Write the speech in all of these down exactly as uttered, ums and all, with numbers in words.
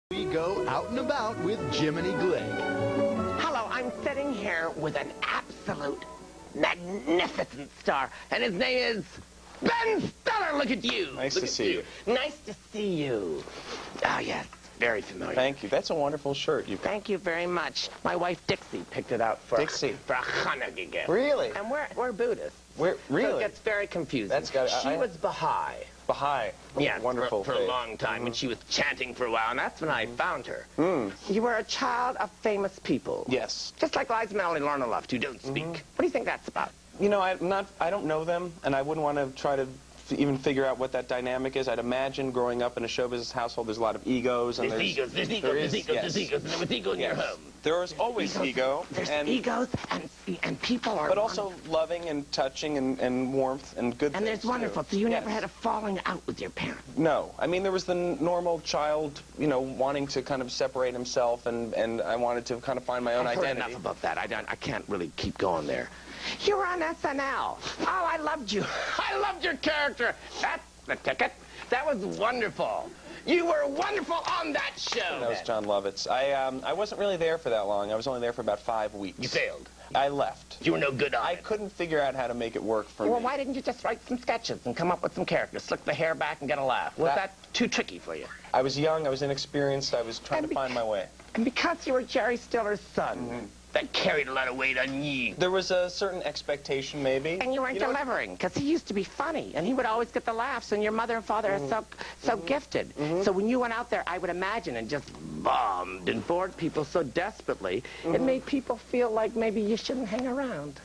We go out and about with Jiminy Glick. Hello, I'm sitting here with an absolute magnificent star, and his name is Ben Stiller. Look at you. Nice Look to at see you. Nice to see you. Ah, yes, very familiar. Thank you. That's a wonderful shirt you've got. Thank you very much. My wife Dixie picked it out for Dixie. for a Hanukkah gift. Really? And we're we're Buddhists. We're So really it gets very confusing. That's got- She I- was Baha'i. Baha'i. Yes, Wonderful for, for a faith. long time, and she was chanting for a while, and that's when I found her. Mm. You were a child of famous people. Yes. Just like Liza Minnelli, Lorna Luft, who don't speak. What do you think that's about? You know, I'm not. I don't know them, and I wouldn't want to try to f even figure out what that dynamic is. I'd imagine growing up in a show business household, there's a lot of egos, and There's there's egos, there's egos, there there's is- egos, yes. there's egos, and there was ego in Yes. your home. There is always Egos, ego, There's and egos, and and people are. but also loving and touching and, and warmth and good. And there's things, wonderful. too. So you Yes. never had a falling out with your parents. No, I mean there was the n normal child, you know, wanting to kind of separate himself, and and I wanted to kind of find my own I've heard identity. enough about that. I don't. I can't really keep going there. You were on S N L. Oh, I loved you. I loved your character. That's the ticket. That was wonderful. You were wonderful on that show. That was John Lovitz. I um I wasn't really there for that long. I was only there for about five weeks. You failed. I left. You were no good on I it. couldn't figure out how to make it work for Well, me. why didn't you just write some sketches and come up with some characters, slick the hair back and get a laugh? Was that, That- too tricky for you? I was young. I was inexperienced. I was trying And to find my way. And because you were Jerry Stiller's son, that carried a lot of weight on you. There was a certain expectation, maybe. And you weren't know, delivering, because he used to be funny, and he would always get the laughs, and your mother and father are so, so gifted. So when you went out there, I would imagine, and just bombed and bored people so desperately, it made people feel like maybe you shouldn't hang around.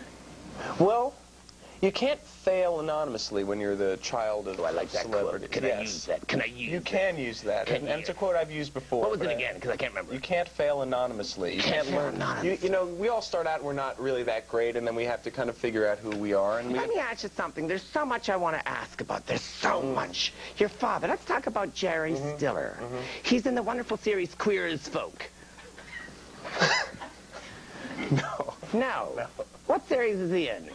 Well, you can't fail anonymously when you're the child of Oh, I like that celebrity. quote. Can yes. I use that? Can I use You that? can use that, Can and, you? and it's a quote I've used before. What was but it I- again? Because I can't remember. You can't fail anonymously. You can't fail learn. You, anonymously. you know, we all start out and we're not really that great, and then we have to kind of figure out who we are. And we, Let me ask you something. There's so much I want to ask about. There's so much. Your father. Let's talk about Jerry Stiller. He's in the wonderful series Queer as Folk. no, No. What series is he in?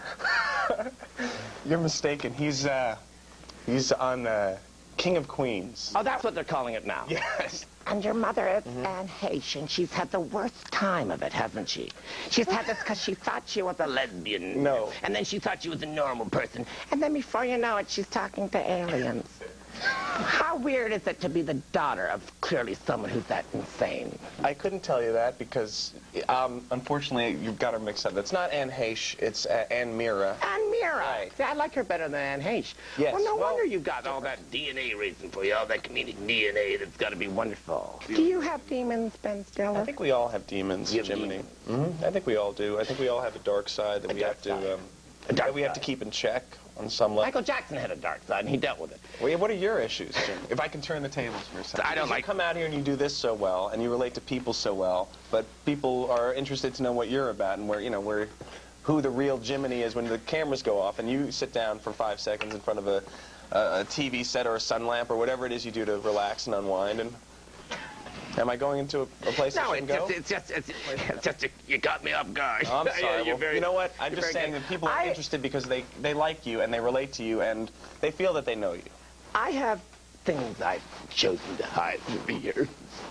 you're mistaken. He's uh, he's on uh, King of Queens. Oh, that's what they're calling it now. Yes. And your mother is Anne Heche, and she's had the worst time of it, hasn't she? She's had this because she thought she was a lesbian. No. And then she thought she was a normal person. And then before you know it, she's talking to aliens. How weird is it to be the daughter of clearly someone who's that insane? I couldn't tell you that because, um, unfortunately, you've got her mixed up. It's not Anne Heche. It's uh, Anne Mira. Anne Mira. Right. See, I like her better than Anne Heche. Yes, Well, no well- wonder you got all that D N A racing for you, all that comedic D N A that's got to be wonderful. Do you have demons, Ben Stiller? I think we all have demons, You have Jiminy. demons. hmm I think we all do. I think we all have a dark side that A we dark have to side. um, A dark that we have to side. keep in check on some level. Michael Jackson had a dark side, and he dealt with it. Well, yeah, what are your issues, Jim? If I can turn the tables for a second. I don't Because like- You come out here and you do this so well, and you relate to people so well, but people are interested to know what you're about and where, you know, where, who the real Jiminy is when the cameras go off, and you sit down for five seconds in front of a, a, a T V set or a sun lamp or whatever it is you do to relax and unwind. And am I going into a, a place No, I it's shouldn't go? just, it's just, it's, it's just, a, you got me off guard. Oh, I'm Yeah, sorry. you're Well, very- you know what? I'm you're just very saying good. that people are I- interested because they, they like you and they relate to you and they feel that they know you. I have things I've chosen to hide for the years.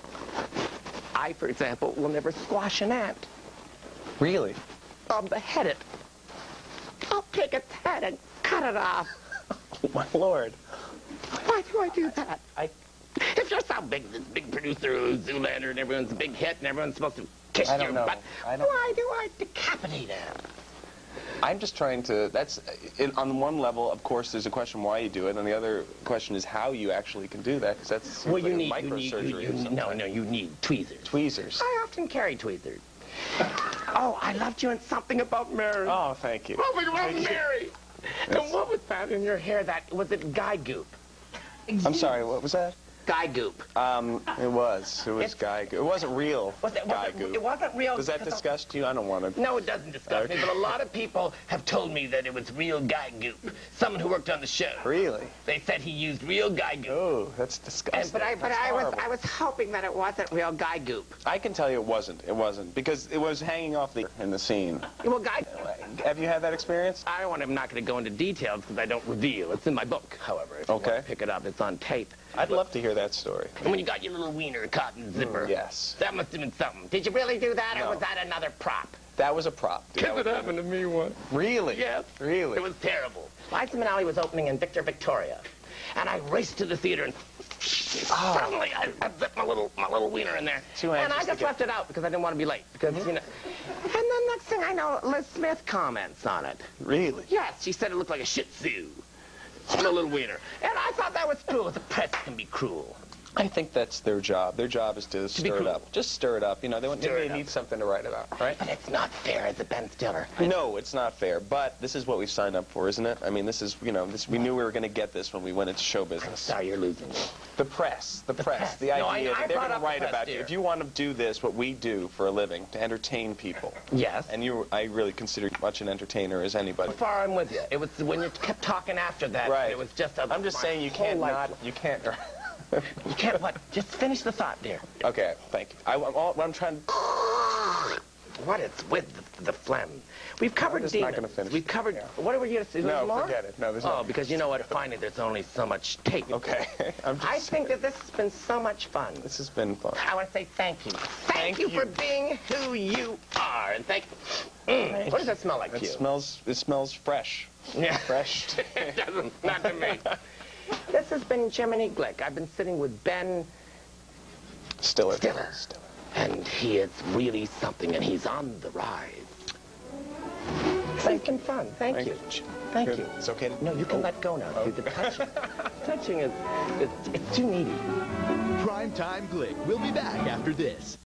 I, for example, will never squash an ant. Really? I'll behead it. I'll take its head and cut it off. Oh, my Lord. Why do I do that? I, If you're so big, this big producer of Zoolander, and everyone's a big hit, and everyone's supposed to kiss I don't your know. butt, I don't- why do I decapitate him? I'm just trying to, that's, it, on one level, of course, there's a question why you do it, and the other question is how you actually can do that, because that's Well, you like need, a you need, microsurgery you, or you, something. no, no, you need tweezers. Tweezers. I often carry tweezers. Oh, I loved you in Something About Mary. Oh, thank you. Something About Thank you. Mary. And what was that in your hair? That was it guy goop? I'm sorry, what was that? Guy goop. Um, it was. It was It's- guy goo. It wasn't real Was it, guy was it, goo. it wasn't real. Does that because of- disgust you? I don't want to. No, it doesn't disgust me, Okay. but a lot of people have told me that it was real guy goop. Someone who worked on the show. Really? They said he used real guy goop. Oh, that's disgusting. And, but I, but That's I was, horrible. I was hoping that it wasn't real guy goop. I can tell you it wasn't. It wasn't. Because it was hanging off the in the scene. Well, guy. Have you had that experience? I don't want. I'm not going to go into details because I don't reveal. It's in my book, however. If Okay. You want to pick it up. It's on tape. I'd love to hear that story. And when you got your little wiener caught in the zipper. Mm, yes. That must have been something. Did you really do that, No. or was that another prop? That was a prop. Dude. That Because it was- happened to me once. Really? Yes. Really? It was terrible. Liza Minnelli was opening in Victor Victoria, and I raced to the theater, and suddenly I, I zipped my little my little wiener in there, Too and anxious I to just get- left it out because I didn't want to be late. Because you know, and then next thing I know, Liz Smith comments on it. Really? Yes, she said it looked like a Shih Tzu, a little wiener, and I thought that was cruel. The press can be cruel. I think that's their job. Their job is to, be stir it cruel. up. Just stir it up. You know, they, want, Stir they it need up. something to write about, right? But it's not fair as a Ben Stiller. No, it's not fair. But this is what we signed up for, isn't it? I mean, this is, you know, this, we knew we were going to get this when we went into show business. Sorry, you're losing. The press, the, press, press. the No, idea I- I that they're brought going up to the write press, about you. dear. If you want to do this, what we do for a living, to entertain people, Yes. and you, I really consider you much an entertainer as anybody. Far I'm with you. It was when you kept talking after that. Right. It was just a. I'm just my saying you whole can't life- not, you can't. You can't what? Just finish the thought, dear. Okay, thank you. I, I'm, all, what I'm trying. What is with the, the phlegm? We've covered just not demons. gonna finish We've it. covered. Yeah. What are we going to say? No, There's more? forget it. No, there's Oh, no- because you know what? Finally, there's only so much tape. Okay, I'm just. I think that this has been so much fun. This has been fun. I want to say thank you. Thank, Thank you, you. for being who you are, and thank. Mm, what does that smell like It to you? smells. It smells fresh. Yeah. Fresh. It doesn't. Not to me. This has been Jiminy Glick. I've been sitting with Ben Stiller. Stiller. Stiller. And he is really something, and he's on the rise. It's been fun. Thank, Thank you. you. Thank Good. you. It's okay to- No, you can Oh. let go now. See, the touching, touching is, it's, it's too needy. Primetime Glick will be back after this.